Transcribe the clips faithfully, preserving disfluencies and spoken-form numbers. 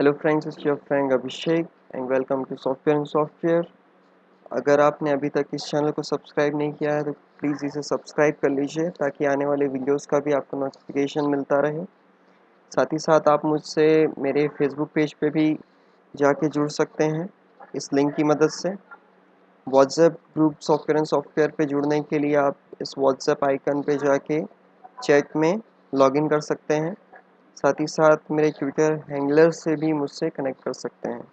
Hello friends, it's your friend Abhishek and welcome to software and software. अगर आपने अभी तक इस चैनल को सब्सक्राइब नहीं किया है तो प्लीज़ इसे सब्सक्राइब कर लीजिए ताकि आने वाले वीडियोस का भी आपको नोटिफिकेशन मिलता रहे। साथ ही साथ आप मुझसे मेरे फेसबुक पेज पे भी जाके जुड़ सकते हैं इस लिंक की मदद से। WhatsApp group software and software पे जुड़ने के लिए आप इस व्हाट्सएप आइकन पे जाके चैट में लॉगिन कर सकते हैं। साथ ही साथ मेरे ट्विटर हैंडलर से भी मुझसे कनेक्ट कर सकते हैं।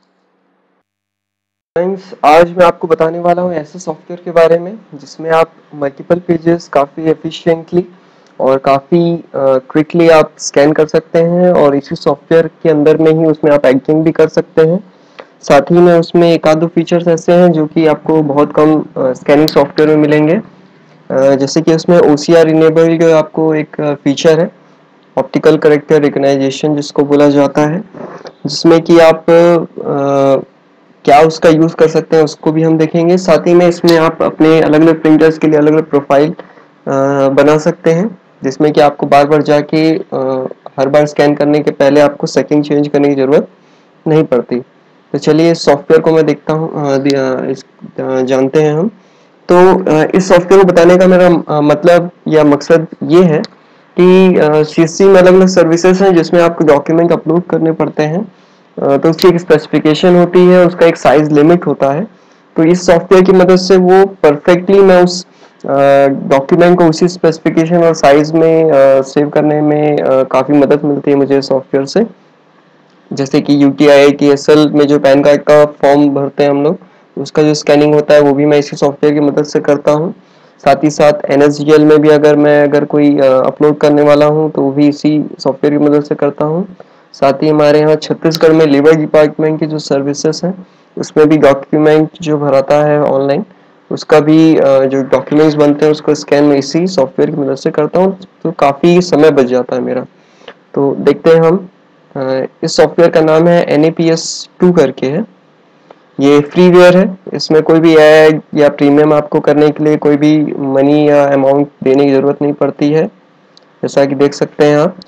फ्रेंड्स, आज मैं आपको बताने वाला हूँ ऐसे सॉफ्टवेयर के बारे में जिसमें आप मल्टीपल पेजेस काफ़ी एफिशिएंटली और काफ़ी क्विकली आप स्कैन कर सकते हैं और इसी सॉफ्टवेयर के अंदर में ही उसमें आप एडिटिंग भी कर सकते हैं। साथ ही में उसमें एक आध दो फीचर्स ऐसे हैं जो कि आपको बहुत कम स्कैनिंग सॉफ्टवेयर में मिलेंगे। अ, जैसे कि उसमें ओ सी आर इनेबल्ड आपको एक फीचर है, ऑप्टिकल करेक्टर रिकग्नाइजेशन जिसको बोला जाता है, जिसमें कि आप आ, क्या उसका यूज़ कर सकते हैं उसको भी हम देखेंगे। साथ ही में इसमें आप अपने अलग अलग प्रिंटर्स के लिए अलग अलग प्रोफाइल बना सकते हैं, जिसमें कि आपको बार बार जाके आ, हर बार स्कैन करने के पहले आपको सेटिंग चेंज करने की ज़रूरत नहीं पड़ती। तो चलिए इस सॉफ्टवेयर को मैं देखता हूँ, इस आ, जानते हैं हम। तो आ, इस सॉफ्टवेयर को बताने का मेरा आ, मतलब या मकसद ये है कि सी एस सी में अलग अलग सर्विसेज हैं जिसमें आपको डॉक्यूमेंट अपलोड करने पड़ते हैं। तो उसकी एक स्पेसिफिकेशन होती है, उसका एक साइज लिमिट होता है। तो इस सॉफ्टवेयर की मदद से वो परफेक्टली मैं उस डॉक्यूमेंट को उसी स्पेसिफिकेशन और साइज में सेव करने में काफ़ी मदद मिलती है मुझे सॉफ्टवेयर से। जैसे कि U T I I T S L में जो पैन कार्ड का फॉर्म भरते हैं हम लोग, उसका जो स्कैनिंग होता है वो भी मैं इसी सॉफ्टवेयर की मदद से करता हूँ। साथ ही साथ एन एस डी एल में भी अगर मैं अगर कोई अपलोड करने वाला हूँ तो वो भी इसी सॉफ्टवेयर की मदद से करता हूँ। साथ ही हमारे यहाँ छत्तीसगढ़ में लेबर डिपार्टमेंट की जो सर्विसेज हैं उसमें भी डॉक्यूमेंट जो भराता है ऑनलाइन, उसका भी जो डॉक्यूमेंट्स बनते हैं उसको स्कैन में इसी सॉफ्टवेयर की मदद से करता हूँ। तो काफ़ी समय बच जाता है मेरा। तो देखते हैं हम। इस सॉफ्टवेयर का नाम है N A P S two करके है। ये फ्रीवेयर है, इसमें कोई भी ऐड या प्रीमियम आपको करने के लिए कोई भी मनी या अमाउंट देने की ज़रूरत नहीं पड़ती है। जैसा कि देख सकते हैं आप,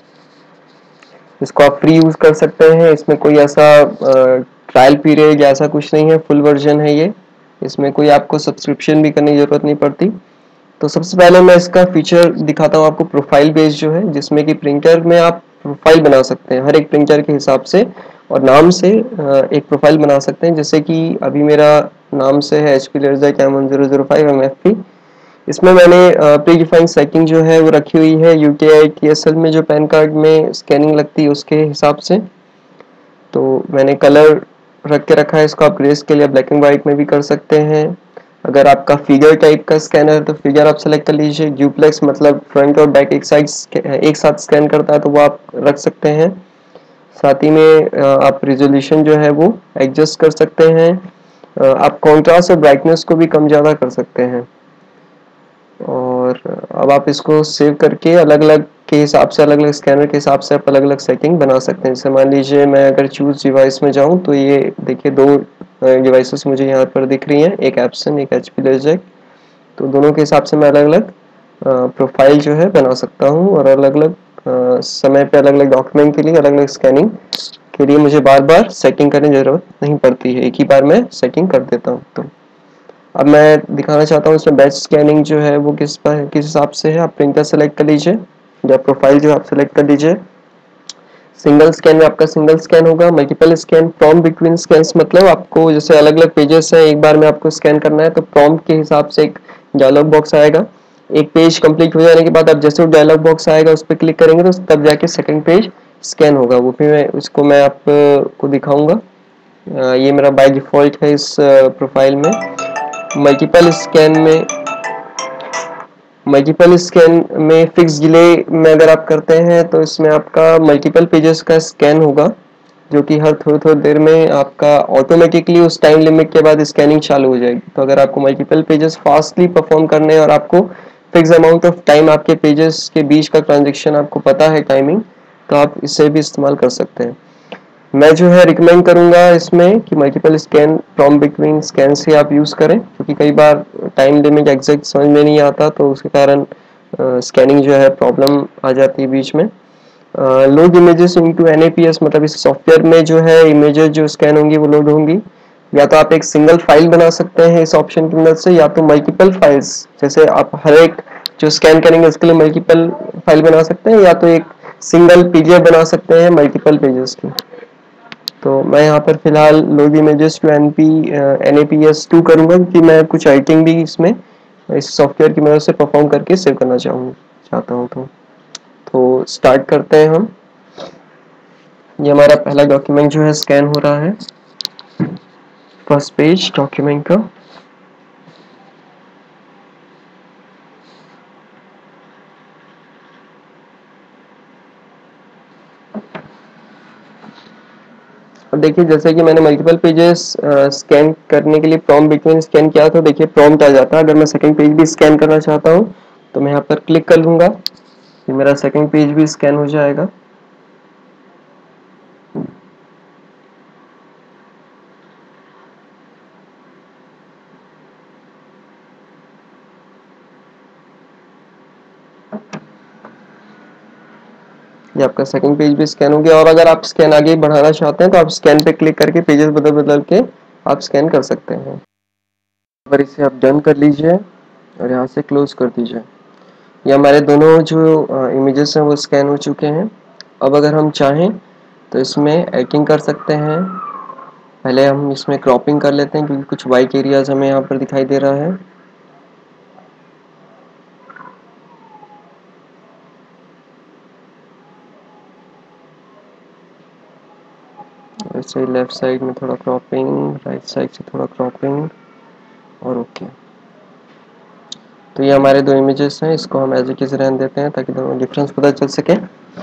इसको आप फ्री यूज़ कर सकते हैं। इसमें कोई ऐसा ट्रायल पीरियड या ऐसा कुछ नहीं है, फुल वर्जन है ये। इसमें कोई आपको सब्सक्रिप्शन भी करने की ज़रूरत नहीं पड़ती। तो सबसे पहले मैं इसका फीचर दिखाता हूँ आपको, प्रोफाइल बेस्ड जो है, जिसमें कि प्रिंटर में आप प्रोफाइल बना सकते हैं हर एक प्रिंटर के हिसाब से और नाम से एक प्रोफाइल बना सकते हैं। जैसे कि अभी मेरा नाम से है H P laser cam one zero zero five M F P. इसमें मैंने प्री डिफाइंड सेटिंग जो है वो रखी हुई है U T I T S L में जो पैन कार्ड में स्कैनिंग लगती है उसके हिसाब से। तो मैंने कलर रख के रखा है इसको, आप ग्रे स्केल या ब्लैक एंड वाइट में भी कर सकते हैं। अगर आपका फिगर टाइप का स्कैनर है तो फिगर आप सेलेक्ट कर लीजिए। ड्यूप्लेक्स मतलब फ्रंट और बैक एक साइड एक साथ स्कैन करता है तो वो आप रख सकते हैं। साथ ही में आप रिजोल्यूशन जो है वो एडजस्ट कर सकते हैं। आप कॉन्ट्रास्ट और ब्राइटनेस को भी कम ज़्यादा कर सकते हैं। और अब आप इसको सेव करके अलग अलग के हिसाब से, अलग अलग स्कैनर के हिसाब से आप अलग अलग सेटिंग बना सकते हैं। जैसे मान लीजिए मैं अगर चूज डिवाइस में जाऊं तो ये देखिए दो डिवाइसेस मुझे यहाँ पर दिख रही हैं, एक एप्सन एक एच पी लेजर। तो दोनों के हिसाब से मैं अलग अलग प्रोफाइल जो है बना सकता हूँ और अलग अलग समय पे अलग अलग डॉक्यूमेंट के लिए अलग अलग स्कैनिंग के लिए मुझे बार बार सेटिंग करने की ज़रूरत नहीं पड़ती है, एक ही बार मैं सेटिंग कर देता हूँ। तो अब मैं दिखाना चाहता हूँ इसमें बैच स्कैनिंग जो है वो किस पर किस हिसाब से है। आप प्रिंटर सेलेक्ट कर लीजिए या प्रोफाइल जो आप सेलेक्ट कर लीजिए। सिंगल स्कैन में आपका सिंगल स्कैन होगा। Multiple scan from between scans मतलब आपको जैसे अलग अलग पेजेस हैं, एक बार में आपको स्कैन करना है तो प्रॉम्प्ट के हिसाब से एक डायलॉग बॉक्स आएगा। एक पेज कंप्लीट हो जाने के बाद आप जैसे वो डायलॉग बॉक्स आएगा उस पर क्लिक करेंगे तो तब जाके सेकंड पेज स्कैन होगा। वो भी मैं उसको मैं आपको दिखाऊंगा। ये मेरा बाय डिफॉल्ट है इस प्रोफाइल में। मल्टीपल स्कैन में मल्टीपल स्कैन में फिक्स डिले में अगर आप करते हैं तो इसमें आपका मल्टीपल पेजेस का स्कैन होगा, जो कि हर थोड़ी थोड़ी देर में आपका ऑटोमेटिकली उस टाइम लिमिट के बाद स्कैनिंग चालू हो जाएगी। तो अगर आपको मल्टीपल पेजेस फास्टली परफॉर्म करने हैं और आपको फिक्स अमाउंट ऑफ टाइम आपके पेजेस के बीच का ट्रांजेक्शन आपको पता है टाइमिंग, तो आप इससे भी इस्तेमाल कर सकते हैं। मैं जो है रिकमेंड करूंगा इसमें कि multiple scan from between scan से आप यूज़ करें, क्योंकि कई बार टाइम लिमिट एग्जैक्ट समझ में नहीं आता तो उसके कारण स्कैनिंग जो है प्रॉब्लम आ जाती है बीच में। लोड इमेजेस इनटू एनएपीएस, मतलब इस सॉफ्टवेयर में जो है इमेजेस जो स्कैन होंगी वो लोड होंगी। या तो आप एक सिंगल फाइल बना सकते हैं इस ऑप्शन की मदद से, या तो मल्टीपल फाइल्स, जैसे आप हर एक जो स्कैन करेंगे उसके लिए मल्टीपल फाइल बना सकते हैं, या तो एक सिंगल पीडीएफ बना सकते हैं मल्टीपल पेजेस की। तो मैं यहाँ पर फिलहाल load images to NP NAPS two करूंगा, क्योंकि मैं कुछ एडिटिंग भी इसमें इस सॉफ्टवेयर की मदद से परफॉर्म करके सेव करना चाहूँ चाहता हूँ तो तो स्टार्ट करते हैं हम। ये हमारा पहला डॉक्यूमेंट जो है स्कैन हो रहा है, फर्स्ट पेज डॉक्यूमेंट का। अब देखिए, जैसे कि मैंने मल्टीपल पेजेस स्कैन करने के लिए प्रॉम्प्ट बिटवीन स्कैन किया था, देखिए प्रॉम्प्ट आ जाता है। अगर मैं सेकंड पेज भी स्कैन करना चाहता हूँ तो मैं यहाँ पर क्लिक कर लूंगा, फिर मेरा सेकंड पेज भी स्कैन हो जाएगा। ये आपका सेकंड पेज भी स्कैन हो गया। और अगर आप स्कैन आगे बढ़ाना चाहते हैं तो आप स्कैन पे क्लिक करके पेजेस बदल बदल के आप स्कैन कर सकते हैं। पर इसे आप डन कर लीजिए और यहाँ से क्लोज कर दीजिए। ये हमारे दोनों जो इमेजेस हैं वो स्कैन हो चुके हैं। अब अगर हम चाहें तो इसमें एडिटिंग कर सकते हैं। पहले हम इसमें क्रॉपिंग कर लेते हैं, क्योंकि कुछ वाइट एरियाज हमें यहाँ पर दिखाई दे रहा है। ऐसे लेफ्ट साइड में थोड़ा क्रॉपिंग, राइट साइड से थोड़ा क्रॉपिंग, और ओके। तो ये हमारे दो इमेजेस हैं, इसको हम एज इट इज रहने देते हैं ताकि दोनों डिफरेंस पता चल सके।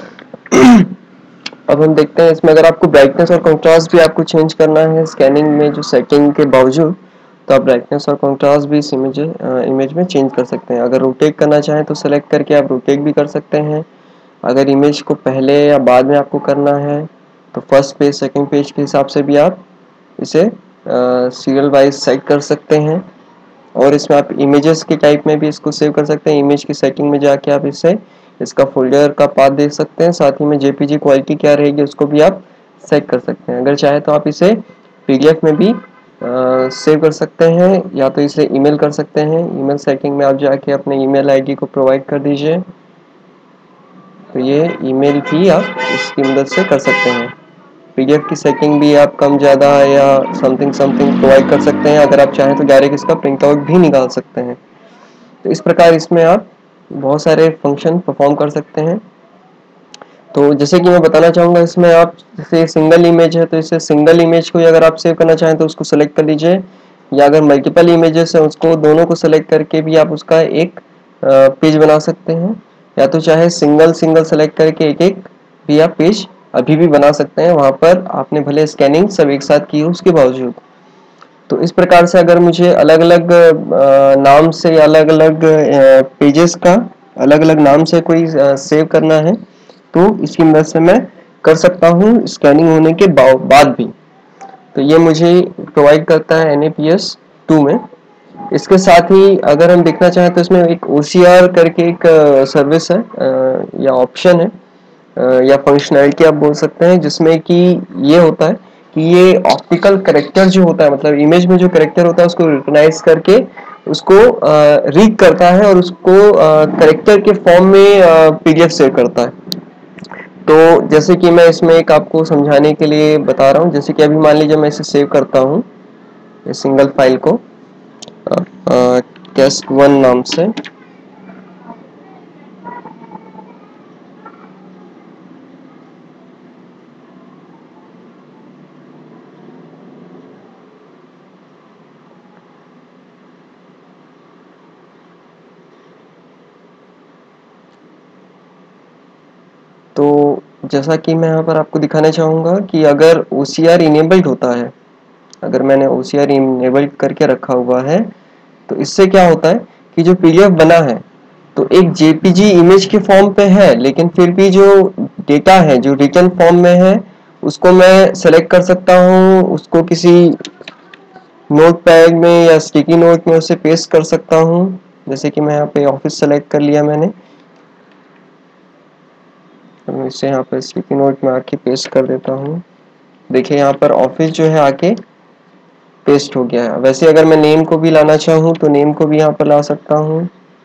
अब हम देखते हैं इसमें अगर आपको ब्राइटनेस और कंट्रास्ट भी आपको चेंज करना है स्कैनिंग में जो सेटिंग के बावजूद, तो आप ब्राइटनेस और कंट्रास्ट भी इस इमेज इमेज में चेंज कर सकते हैं। अगर रोटेट करना चाहें तो सेलेक्ट करके आप रोटेट भी कर सकते हैं। अगर इमेज को पहले या बाद में आपको करना है तो फर्स्ट पेज सेकंड पेज के हिसाब से भी आप इसे सीरियल वाइज सेट कर सकते हैं। और इसमें आप इमेजेस के टाइप में भी इसको सेव कर सकते हैं। इमेज की सेटिंग में जाके आप इसे इसका फोल्डर का पाथ दे सकते हैं, साथ ही में जेपीजी क्वालिटी क्या रहेगी उसको भी आप सेट कर सकते हैं। अगर चाहे तो आप इसे पीडीएफ में भी सेव कर सकते हैं, या तो इसे ईमेल कर सकते हैं। ईमेल सेटिंग में आप जाके अपने ईमेल आईडी को प्रोवाइड कर दीजिए, तो ये ईमेल भी आप इसकी मदद से कर सकते हैं। पीडीएफ की सेटिंग भी आप कम ज़्यादा या समथिंग समथिंग प्रोवाइड कर सकते हैं। अगर आप चाहें तो डायरेक्ट इसका प्रिंट आउट भी निकाल सकते हैं। तो इस प्रकार इसमें आप बहुत सारे फंक्शन परफॉर्म कर सकते हैं। तो जैसे कि मैं बताना चाहूँगा, इसमें आप जैसे सिंगल इमेज है तो इसे सिंगल इमेज को अगर आप सेव करना चाहें तो उसको सेलेक्ट कर लीजिए, या अगर मल्टीपल इमेजेस हैं उसको दोनों को सेलेक्ट करके भी आप उसका एक पेज बना सकते हैं। या तो चाहे सिंगल सिंगल सेलेक्ट करके एक एक भी आप पेज अभी भी बना सकते हैं, वहाँ पर आपने भले स्कैनिंग सब एक साथ की हो उसके बावजूद। तो इस प्रकार से अगर मुझे अलग अलग नाम से या अलग अलग पेजेस का अलग अलग नाम से कोई सेव करना है तो इसकी मदद से मैं कर सकता हूँ स्कैनिंग होने के बाद भी। तो ये मुझे प्रोवाइड करता है N A P S two में। इसके साथ ही अगर हम देखना चाहें तो इसमें एक ओ सी आर करके एक सर्विस है या ऑप्शन है या फंक्शनैलिटी आप बोल सकते हैं, जिसमें कि ये होता है कि ये ऑप्टिकल करेक्टर जो होता है, मतलब इमेज में जो करेक्टर होता है उसको रिकॉग्नाइज करके उसको रीड करता है और उसको करेक्टर के फॉर्म में पीडीएफ सेव करता है। तो जैसे कि मैं इसमें एक आपको समझाने के लिए बता रहा हूँ, जैसे कि अभी मान लीजिए मैं इसे सेव करता हूँ इस सिंगल फाइल को टेस्ट वन नाम से। तो जैसा कि मैं यहाँ पर आपको दिखाना चाहूँगा कि अगर ओ सी आर इनेबल्ड होता है, अगर मैंने ओ सी आर इनेबल्ड करके रखा हुआ है तो इससे क्या होता है कि जो पीडीएफ बना है तो एक जेपीजी इमेज के फॉर्म पे है, लेकिन फिर भी जो डेटा है जो रिटन फॉर्म में है उसको मैं सेलेक्ट कर सकता हूँ, उसको किसी नोट पैड में या स्टिकी नोट में उसे पेस्ट कर सकता हूँ। जैसे कि मैं यहाँ पे ऑफिस सेलेक्ट कर लिया मैंने, तो मैं इसे यहाँ पर स्टिकी नोट में आके पेस्ट कर देता हूँ। देखिए यहाँ पर ऑफिस जो है आके पेस्ट हो गया है। वैसे अगर मैं नेम को भी लाना चाहूँ तो नेम को भी यहाँ पर ला सकता हूँ।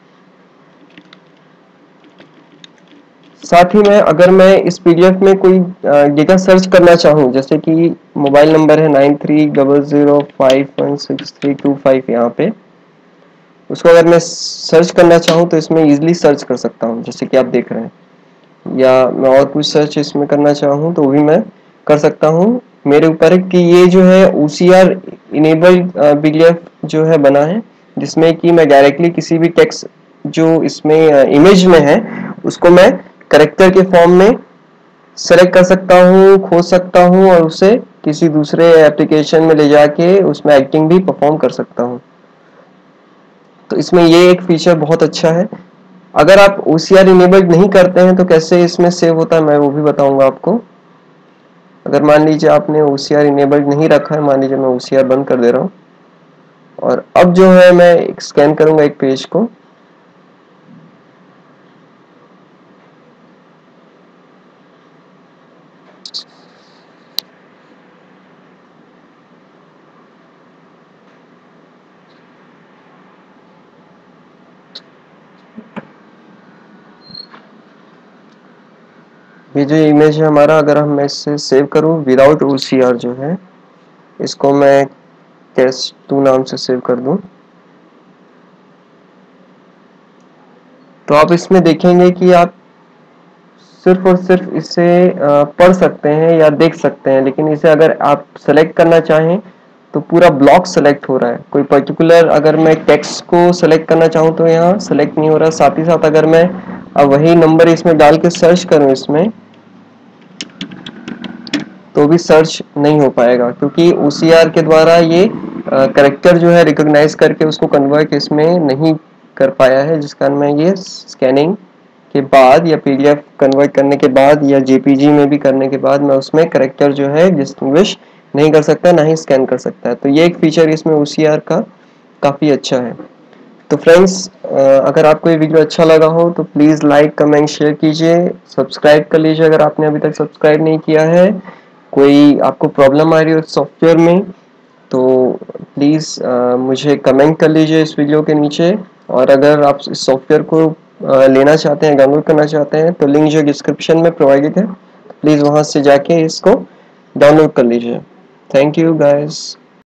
साथ ही में अगर मैं इस पीडीएफ में कोई डेटा सर्च करना चाहूँ, जैसे कि मोबाइल नंबर है nine three double zero five one six three two five, यहाँ पे उसको अगर मैं सर्च करना चाहूँ तो इसमें इजीली सर्च कर सकता हूँ, जैसे कि आप देख रहे हैं। या मैं और कुछ सर्च इसमें करना चाहूँ तो भी मैं कर सकता हूँ। मेरे ऊपर है कि ये जो है ओसीआर इनेबल्ड पीडीएफ जो है बना है, जिसमें कि मैं डायरेक्टली किसी भी टेक्स्ट जो इसमें इमेज में है उसको मैं करेक्टर के फॉर्म में सेलेक्ट कर सकता हूँ, खोज सकता हूँ और उसे किसी दूसरे एप्लीकेशन में ले जाके उसमें एक्टिंग भी परफॉर्म कर सकता हूँ। तो इसमें ये एक फीचर बहुत अच्छा है। अगर आप ओसीआर इनेबल्ड नहीं करते हैं तो कैसे इसमें सेव होता है मैं वो भी बताऊंगा आपको। अगर मान लीजिए आपने ओसीआर इनेबल्ड नहीं रखा है, मान लीजिए मैं ओसीआर बंद कर दे रहा हूँ और अब जो है मैं स्कैन करूंगा एक पेज को। ये जो इमेज है हमारा, अगर हम मैं इससे सेव करूं विदाउट ओसीआर जो है, इसको मैं टेस्ट टू नाम से सेव कर दूं, तो आप इसमें देखेंगे कि आप सिर्फ और सिर्फ इसे पढ़ सकते हैं या देख सकते हैं, लेकिन इसे अगर आप सेलेक्ट करना चाहें तो पूरा ब्लॉक सेलेक्ट हो रहा है। कोई पर्टिकुलर अगर मैं टेक्स्ट को सेलेक्ट करना चाहूँ तो यहाँ सेलेक्ट नहीं हो रहा। साथ ही साथ अगर मैं अब वही नंबर इसमें डाल के सर्च करूँ इसमें तो भी सर्च नहीं हो पाएगा, क्योंकि ओसीआर के द्वारा ये करेक्टर जो है रिकॉग्नाइज करके उसको कन्वर्ट इसमें नहीं कर पाया है, जिस कारण मैं ये स्कैनिंग के बाद या पीडीएफ कन्वर्ट करने के बाद या जेपीजी में भी करने के बाद मैं उसमें करेक्टर जो है डिस्टिंग्विश नहीं कर सकता, ना ही स्कैन कर सकता है। तो ये एक फीचर इसमें ओसीआर का काफ़ी अच्छा है। तो फ्रेंड्स, अगर आपको ये वीडियो अच्छा लगा हो तो प्लीज़ लाइक कमेंट शेयर कीजिए, सब्सक्राइब कर लीजिए अगर आपने अभी तक सब्सक्राइब नहीं किया है। कोई आपको प्रॉब्लम आ रही हो सॉफ्टवेयर में तो प्लीज़ मुझे कमेंट कर लीजिए इस वीडियो के नीचे। और अगर आप इस सॉफ्टवेयर को आ, लेना चाहते हैं, डाउनलोड करना चाहते हैं, तो लिंक जो डिस्क्रिप्शन में प्रोवाइडेड है, प्लीज़ वहाँ से जाके इसको डाउनलोड कर लीजिए। Thank you guys.